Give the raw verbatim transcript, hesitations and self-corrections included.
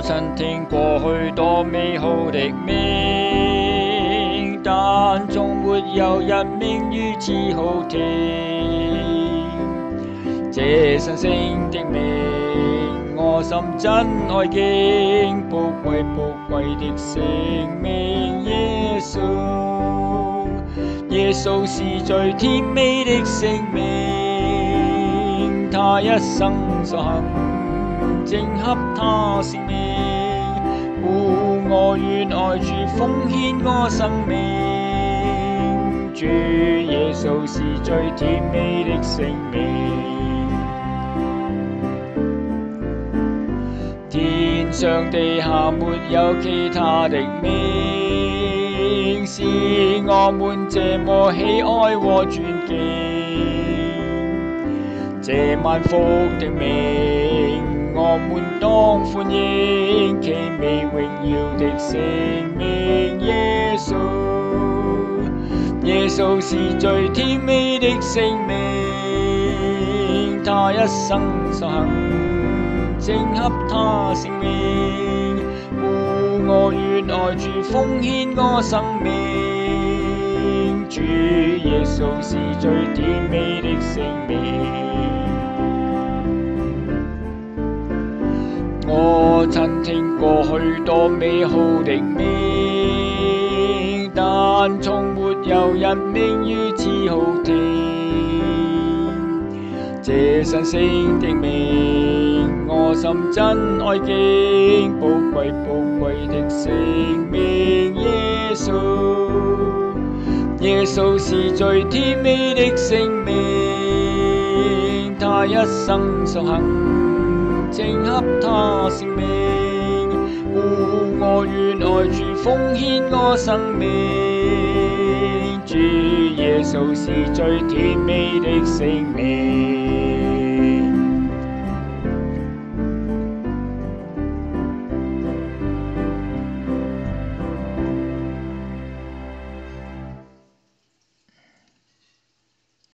曾聽過許多美好的名，但總沒有一名如此好聽。這神聖的名，我心真愛敬，寶貴寶貴的聖名耶穌。耶穌是最甜美的聖名，他一生所行正合他性命，故我願愛主奉獻我生命。主耶穌是最甜美的聖名，天上地下沒有其他的名，是我們這麼喜愛和尊敬。這萬福的名，我們當歡迎，奇美榮耀的聖名耶穌。耶穌是最甜美的聖名，他一生所行正合他性命，故我願愛主奉獻我生命。主耶穌是最甜美的聖名，我曾聽過許多美好的名，但從沒有一名如此好聽。這神聖的名，我心真愛敬，寶貴寶貴的聖名耶穌。耶穌是最甜美的聖名，他一生所行正合他性命，故我願愛主奉獻我生命。主耶穌是最甜美的聖名。